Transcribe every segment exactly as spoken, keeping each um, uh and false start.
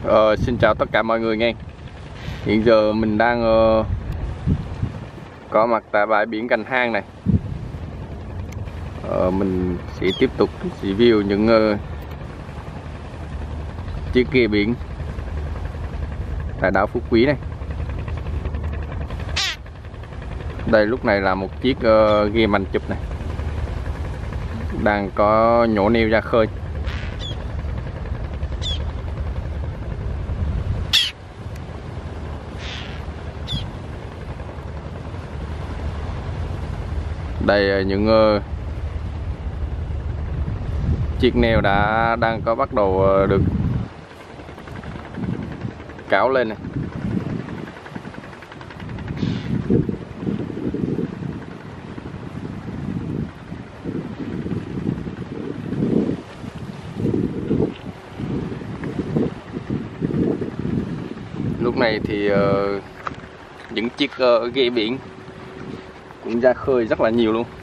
Ờ, xin chào tất cả mọi người nghe. Hiện giờ mình đang uh, có mặt tại bãi biển Gành Hang này. Ờ, mình sẽ tiếp tục review những uh, chiếc ghe biển tại đảo Phú Quý này. Đây lúc này là một chiếc uh, ghe mành chụp này, đang có nhổ neo ra khơi. Đây những uh, chiếc neo đã đang có bắt đầu uh, được cảo lên này. Lúc này thì uh, những chiếc uh, ghe biển cũng ra khơi rất là nhiều luôn.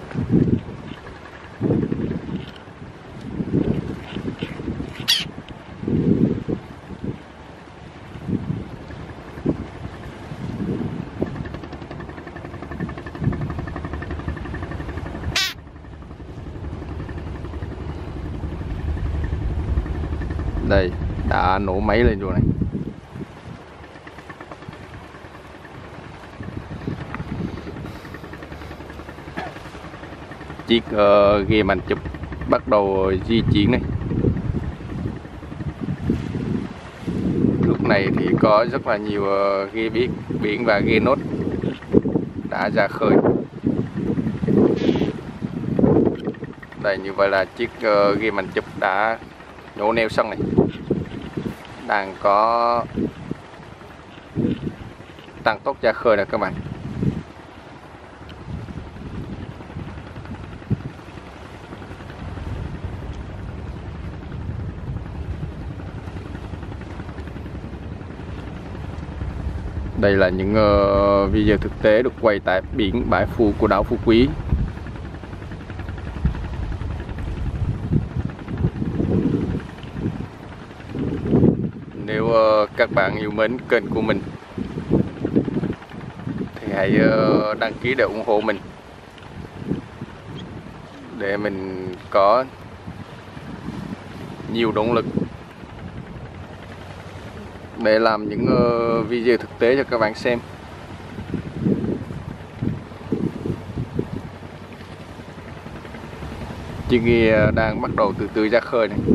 Đây đã nổ máy lên rồi này. Chiếc uh, ghe mành chụp bắt đầu di chuyển này. Lúc này thì có rất là nhiều uh, ghe biển biển và ghe nốt đã ra khơi. Đây, như vậy là chiếc uh, ghe mành chụp đã nhổ neo sân này, đang có tăng tốc ra khơi nè các bạn. Đây là những uh, video thực tế được quay tại biển bãi Phù của đảo Phú Quý. Nếu uh, các bạn yêu mến kênh của mình thì hãy uh, đăng ký để ủng hộ mình, để mình có nhiều động lực để làm những uh, video thực tế cho các bạn xem. Chiếc ghe đang bắt đầu từ từ ra khơi này.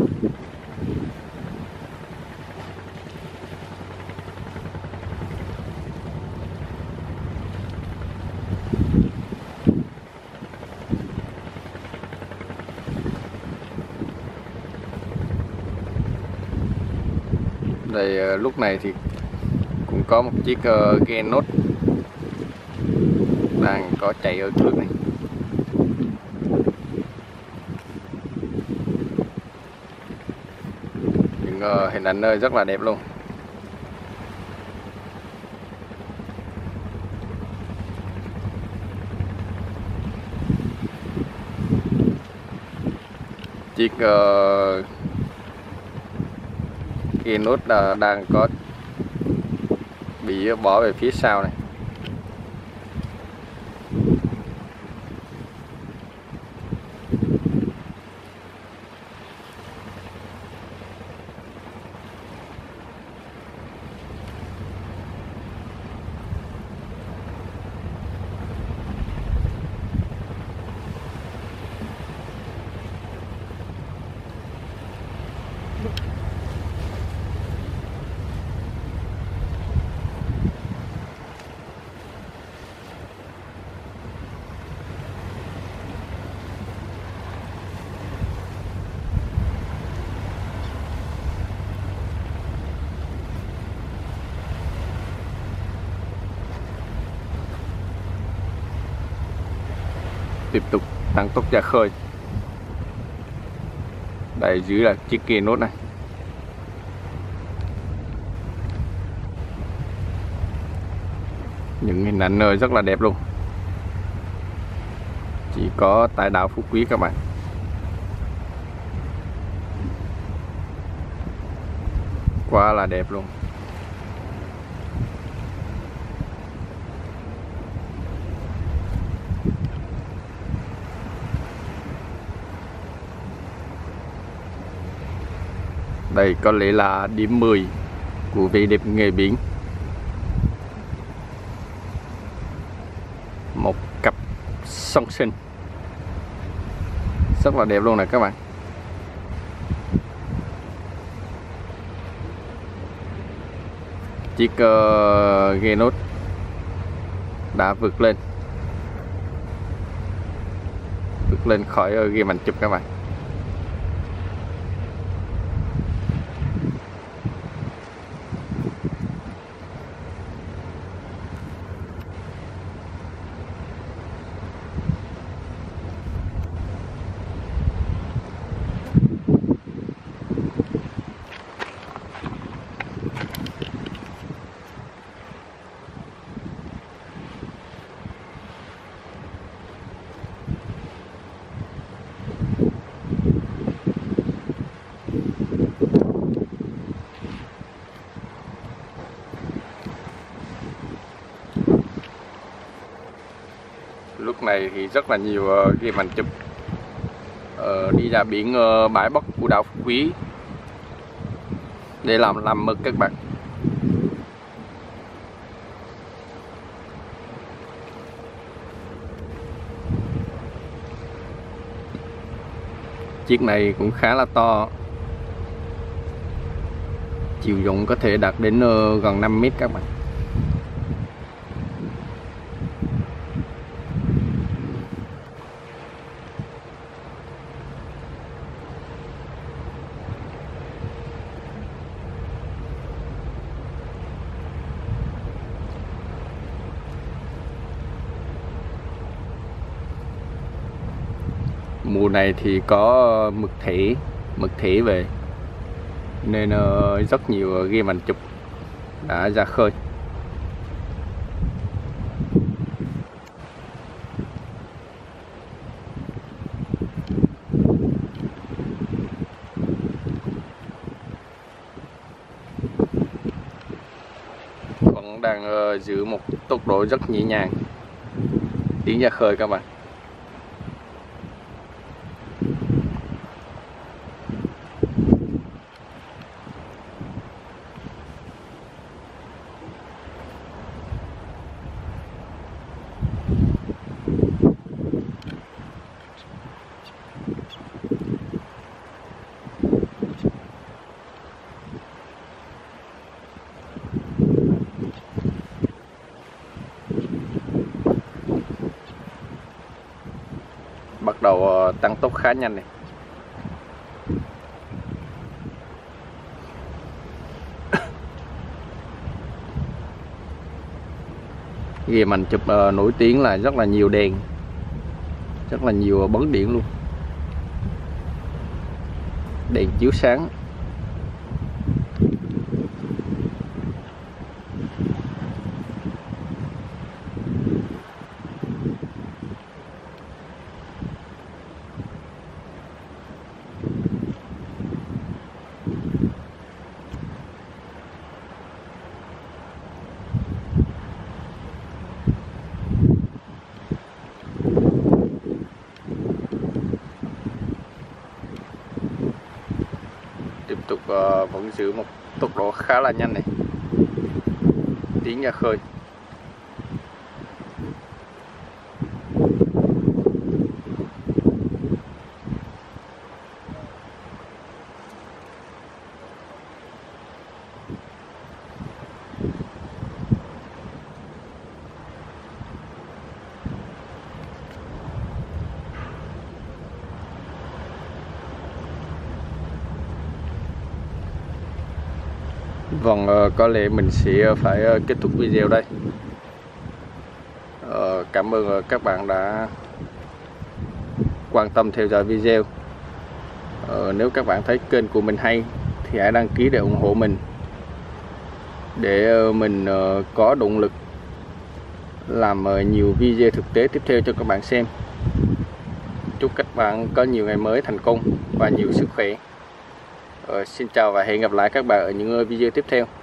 Đây lúc này thì cũng có một chiếc uh, ghe nốt đang có chạy ở trước này. Những uh, hình ảnh nơi rất là đẹp luôn. Chiếc uh, ghe nốt là đang có bị bỏ về phía sau này. Tiếp tục tăng tốc ra khơi. Đây dưới là chiếc ghe nốt này. Những hình ảnh nơi rất là đẹp luôn, chỉ có tại đảo Phú Quý các bạn. quá là đẹp luôn. Đây có lẽ là điểm mười của vẻ đẹp nghề biển. Một cặp song sinh rất là đẹp luôn nè các bạn. Chiếc uh, ghe nốt đã vượt lên vượt lên khỏi uh, ghe mạnh chụp các bạn. Lúc này thì rất là nhiều uh, ghe mạnh chụp uh, đi ra biển uh, bãi Bắc của đảo Phú Quý để làm làm mực các bạn. Chiếc này cũng khá là to, chiều rộng có thể đạt đến uh, gần năm mét các bạn. Mùa này thì có mực thể mực thể về nên uh, rất nhiều ghe mạnh chụp đã ra khơi. Vẫn đang uh, giữ một tốc độ rất nhẹ nhàng tiến ra khơi các bạn. Bắt đầu tăng tốc khá nhanh này. Ghe mạnh chụp uh, nổi tiếng là rất là nhiều đèn, rất là nhiều bóng điện luôn, đèn chiếu sáng. Tiếp tục uh, vẫn giữ một tốc độ khá là nhanh này, tiến ra khơi. Vâng, có lẽ mình sẽ phải kết thúc video đây. Cảm ơn các bạn đã quan tâm theo dõi video. Nếu các bạn thấy kênh của mình hay thì hãy đăng ký để ủng hộ mình, để mình có động lực làm nhiều video thực tế tiếp theo cho các bạn xem. Chúc các bạn có nhiều ngày mới thành công và nhiều sức khỏe. Rồi, xin chào và hẹn gặp lại các bạn ở những video tiếp theo.